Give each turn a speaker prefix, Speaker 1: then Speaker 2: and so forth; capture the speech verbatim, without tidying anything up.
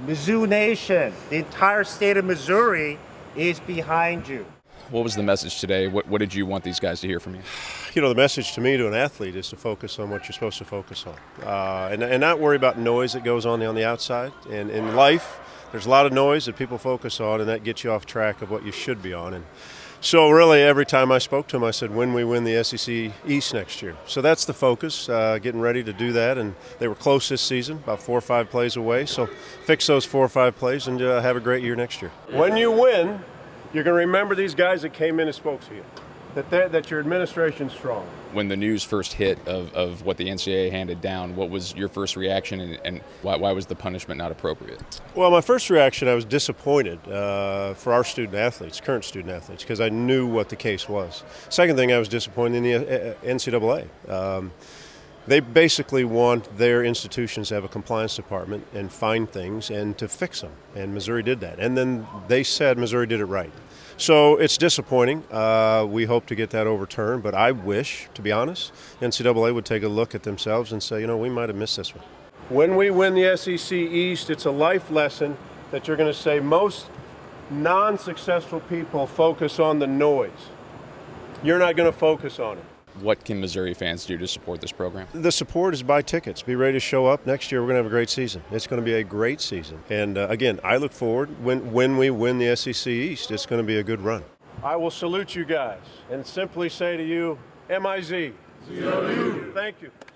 Speaker 1: Mizzou Nation, the entire state of Missouri is behind you.
Speaker 2: What was the message today? What, what did you want these guys to hear from you?
Speaker 3: You know, the message to me, to an athlete, is to focus on what you're supposed to focus on, uh, and, and not worry about noise that goes on on the outside. And in life, there's a lot of noise that people focus on, and that gets you off track of what you should be on. And so really every time I spoke to him, I said, when we win the S E C East next year. So that's the focus, uh, getting ready to do that. And they were close this season, about four or five plays away. So fix those four or five plays and uh, have a great year next year. When you win, you're going to remember these guys that came in and spoke to you, that, that your administration's strong.
Speaker 2: When the news first hit of, of what the N C double A handed down, what was your first reaction, and, and why, why was the punishment not appropriate? Well,
Speaker 3: my first reaction, I was disappointed uh, for our student athletes, current student athletes, because I knew what the case was. Second thing, I was disappointed in the N C double A. Um, They basically want their institutions to have a compliance department and find things and to fix them, and Missouri did that. And then they said Missouri did it right. So it's disappointing. Uh, we hope to get that overturned, but I wish, to be honest, N C double A would take a look at themselves and say, you know, we might have missed this one. When we win the S E C East, it's a life lesson that you're going to say most non-successful people focus on the noise. You're not going to focus on it.
Speaker 2: What can Missouri fans do to support this program?
Speaker 3: The support is buy tickets. Be ready to show up. Next year we're going to have a great season. It's going to be a great season. And uh, again, I look forward, when, when we win the S E C East, it's going to be a good run. I will salute you guys and simply say to you, M I Z. Z O U. Thank you.